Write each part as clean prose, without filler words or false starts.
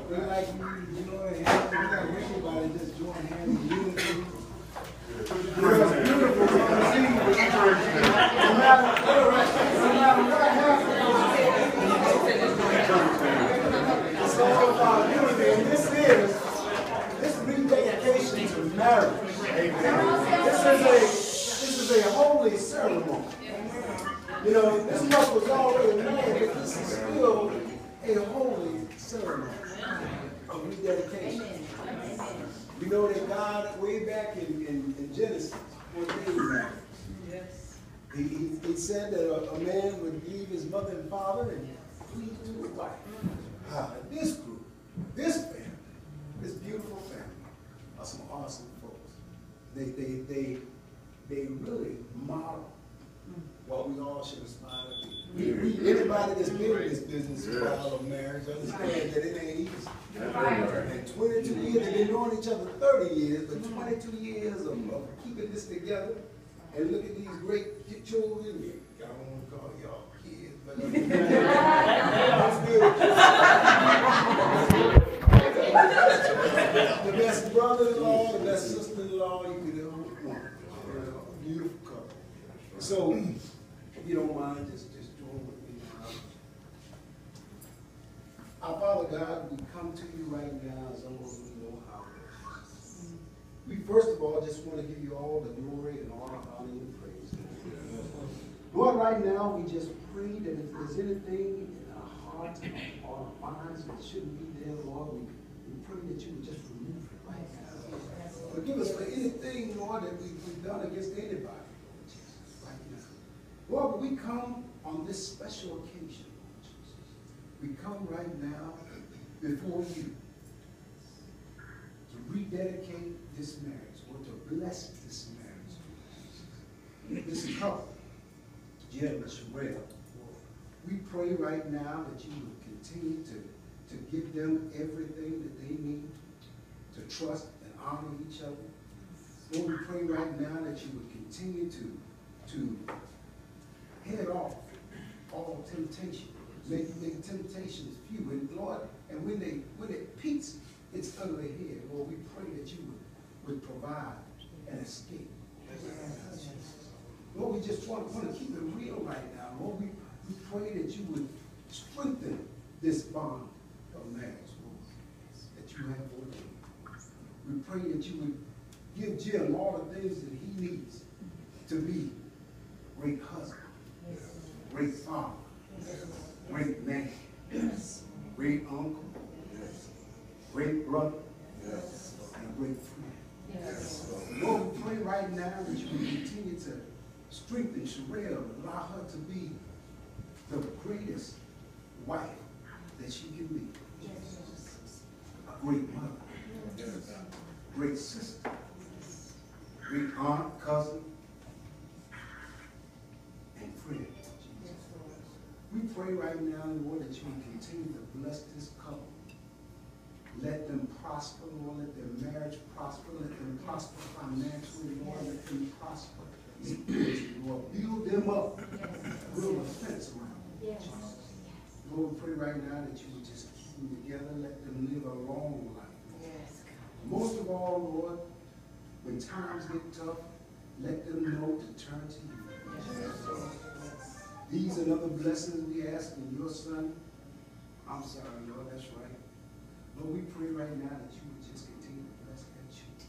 We like you know, we got everybody just join hands in unity. Because it's beautiful to see. No matter what happens, it's all about unity. And this rededication to marriage. This is a holy ceremony. You know, this couple was already married, but this is still a holy ceremony of rededication. We know that God, way back in Genesis, ordained marriage. He said that a man would leave his mother and father and cleave to his wife. This group, this family, this beautiful family, are some awesome folks. They really model what we all should aspire to be. Anybody that's been in this business while of marriage understands that it ain't easy. And 22 years, they've been knowing each other 30 years, but 22 years of keeping this together. And look at these great children. I don't want to call y'all kids, but the best brother-in-law, the best sister-in-law you could ever want. A beautiful couple. So, if you don't mind, just join with me now. Our Father God, we come to you right now as only we know how. We first of all just want to give you all the glory and all the honor and praise. Lord, right now we just pray that if there's anything in our hearts or our minds that shouldn't be there, Lord, we pray that you would just remove it right now. Forgive us for anything, Lord, that we've done against anybody. Lord, we come on this special occasion, Lord Jesus. We come right now before you to rededicate this marriage, or to bless this marriage. This couple, Jim and Sherelle, we pray right now that you would continue to give them everything that they need to trust and honor each other. Lord, we pray right now that you would continue to head off all temptation. Make temptations few. And Lord, and when it peaks its ugly head, Lord, we pray that you would provide an escape. Lord, we just want to keep it real right now. Lord, we pray that you would strengthen this bond of marriage, Lord, that you have ordained. We pray that you would give Jim all the things that he needs to be great husband, great father, great man, great uncle, great brother, and great friend. Lord, we pray right now that you will continue to strengthen Sherelle and allow her to be the greatest wife that she can be. A great mother, great sister, great aunt, cousin, and friend. We pray right now, Lord, that you will continue to bless this couple. Let them prosper, Lord. Let their marriage prosper. Let them prosper financially, Lord. Let them prosper spiritually, Lord. Build them up. Build a fence around them. Lord, we pray right now that you would just keep them together. Let them live a long life. Most of all, Lord, when times get tough, let them know to turn to you. These and other blessings we ask in your Son. I'm sorry, Lord, that's right. Lord, we pray right now that you would just continue to bless their children.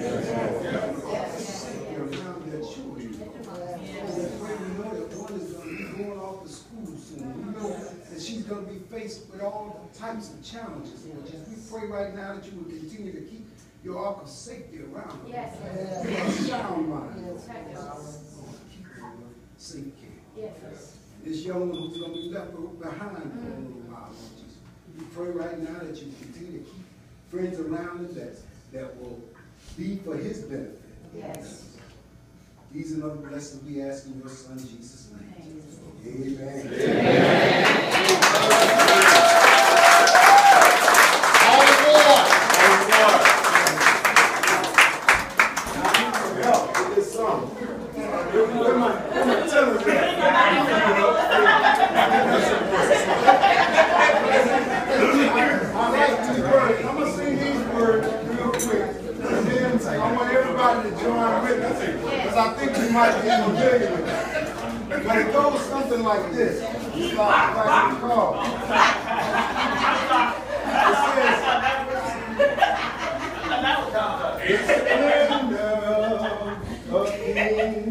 Around their children. We know that one is going to be going off to school soon. We know that she's going to be faced with all types of challenges, Lord. We pray right now that you would continue to keep your ark of safety around her. Give her a sound mind. Keep her safe care. This young one who's going to be left behind for a little while, Lord Jesus. We pray right now that you continue to keep friends around him that will be for his benefit. These and other blessings we ask in your Son, Jesus' name. Amen. All right. But it goes something like this. It's like a call. It says, it's the splendor of King,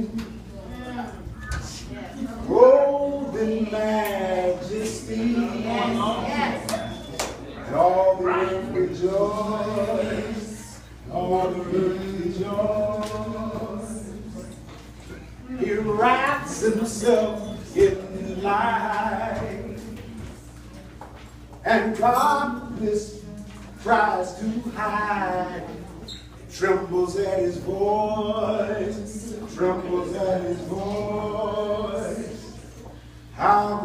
robed in majesty, and all the earth rejoice, all the earth rejoice. He wraps himself in light, and darkness tries to hide. Trembles at his voice, trembles at his voice. How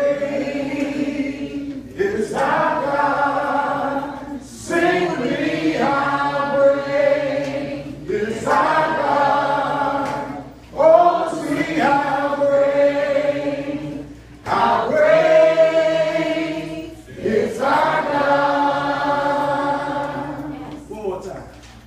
great is our God? Sing with me, how great is our God? Oh, see how great is our God. One more time.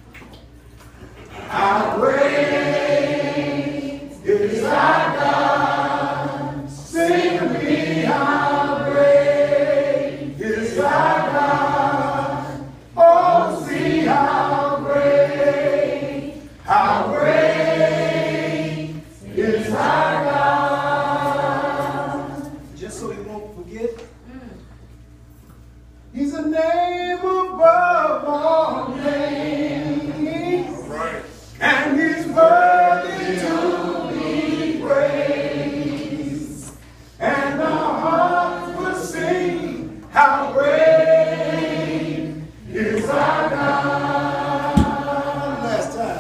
How great is our God? Sing with me, how great is our God? Oh, see how great is our God. Just so you won't forget, he's a name above all names. Right. And he's worthy to be praised. And our hearts will sing, how great is our God. Last time.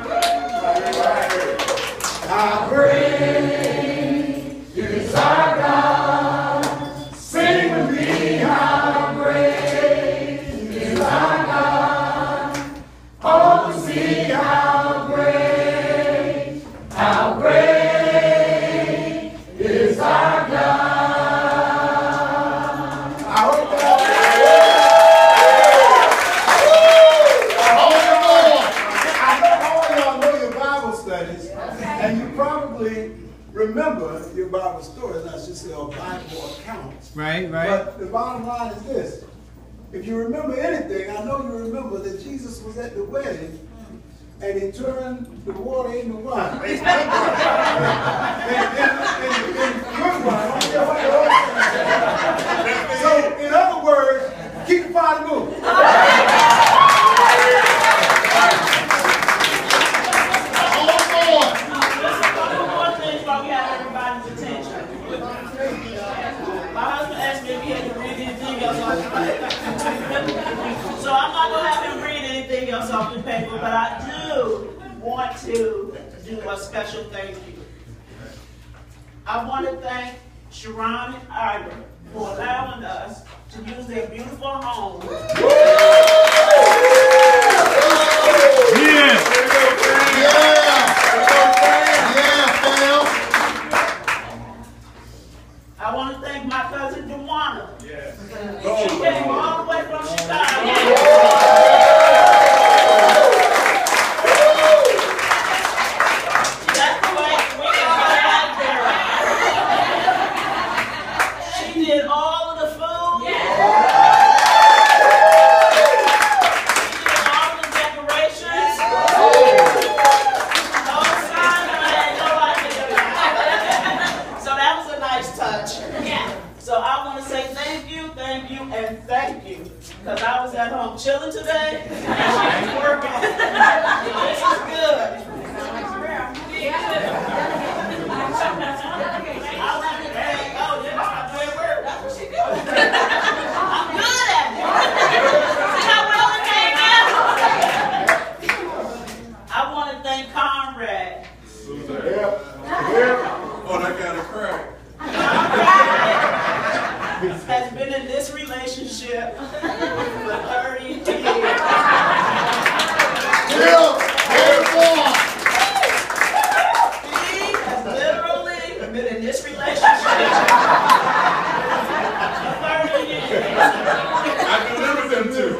How great is our God. Sing with me, how great is our God. Oh, see how great is our God. I hope all y'all know your Bible studies, and you probably remember your Bible stories, I should say, or Bible accounts. Right. But the bottom line is this. If you remember anything, I know you remember that Jesus was at the wedding and he turned the water into wine. In good wine. So, in other words, keep the party moving. So I'm not going to have him read anything else off the paper, but I do want to do a special thank you. I want to thank Sharon and Ira for allowing us to use their beautiful home. I want to thank my cousin Dewana. She came all the way from Chicago. That's the way we can get out there. She did all of the food. She did all of the decorations. No sign, I had no idea. So that was a nice touch. So I want to say thank you, and thank you. Because I was at home chilling today, and she was working. This is good. I want to thank, oh, yeah, that's my great word. That's what she doing. I'm good at it. See how well it came out? I want to thank Conrad. Oh, that got a crack. Has been in this relationship for 30 years. He has literally been in this relationship for 30 years. I delivered them too.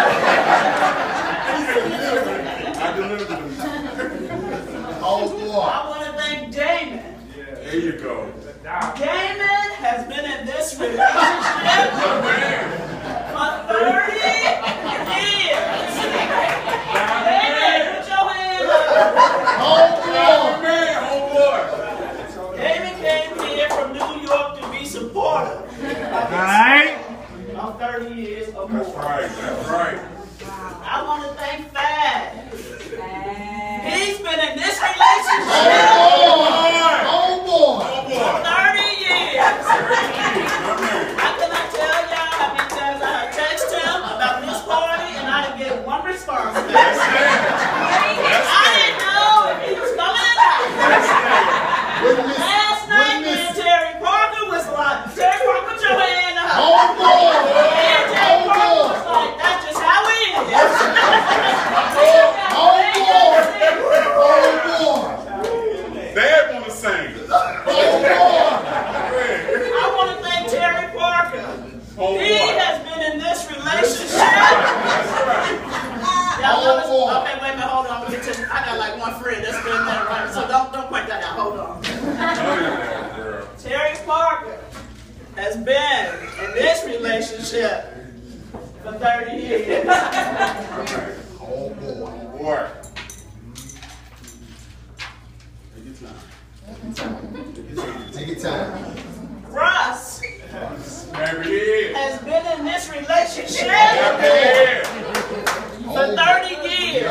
I delivered them. Oh, boy. I want to thank Damon. There you go. go. Damon has been in this relationship for 30 years. Damon, put your hand up. Damon came here from New York to be supportive of 30 years or more. That's right, that's right. I want to thank Fad. He's been in this relationship for 30 years. I cannot tell y'all how many times I have texted him about this party and I didn't get one response back. I didn't know if he was coming or not. Last night, when Terry Parker was like, Terry Parker, put your hand up. And Terry Parker was like, that's just how it is. Dad want to sing. I want to thank Terry Parker. Oh, He boy. has been in this relationship. Y'all know this? Okay, wait a minute, hold on. Let me tell you, I got like one friend that's been there, right? So don't point that out. Hold on. Terry Parker has been in this relationship for 30 years. Oh, boy. Take your time. Russ Baby. has been in this relationship Yeah. for 30 years.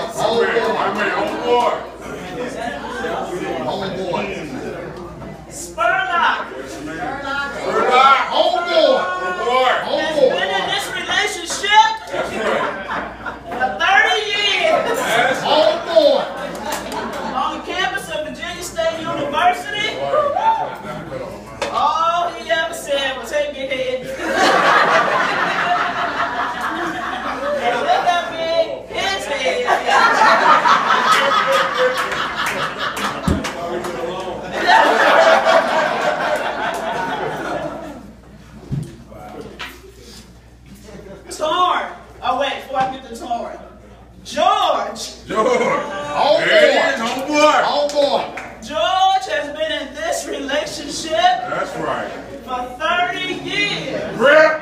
Spurlock has been in this relationship for 30 years. On the campus of Virginia State University, all he ever said was, hey, big head. And look how big his head is. Torn. Oh, wait, before I get to Torn. George. George has been in this relationship That's right. for 30 years. Rip.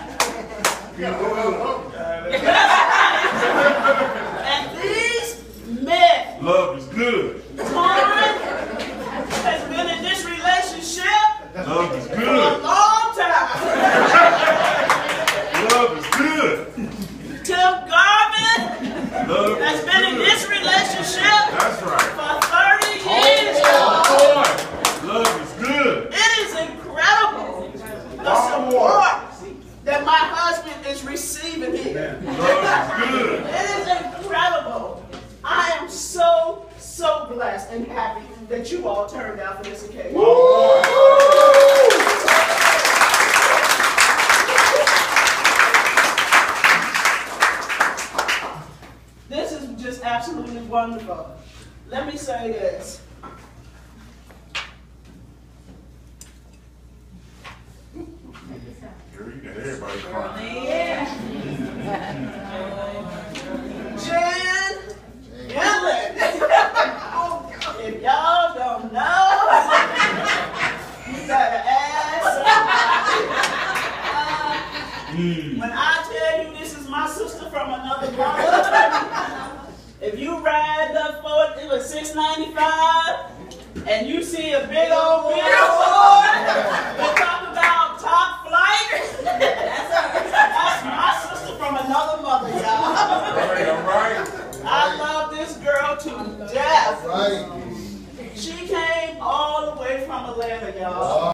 And these men, Love is good. Torrin has been in this relationship Love is for a good. long time. Love is good. Tim Garvin Love has is been in good. this relationship That's right. for 30 years. Boy, love is good. It is incredible the support that my husband is receiving here. Love is good. It is incredible. I am so blessed and happy that you all turned out for this occasion. This is just absolutely wonderful. Let me say this. Girl, you got everybody crying. Jan Gillen. If y'all don't know, you better ask somebody. When I tell you this is my sister from another mother, if you ride up for it was $6.95 and you see a big old bill,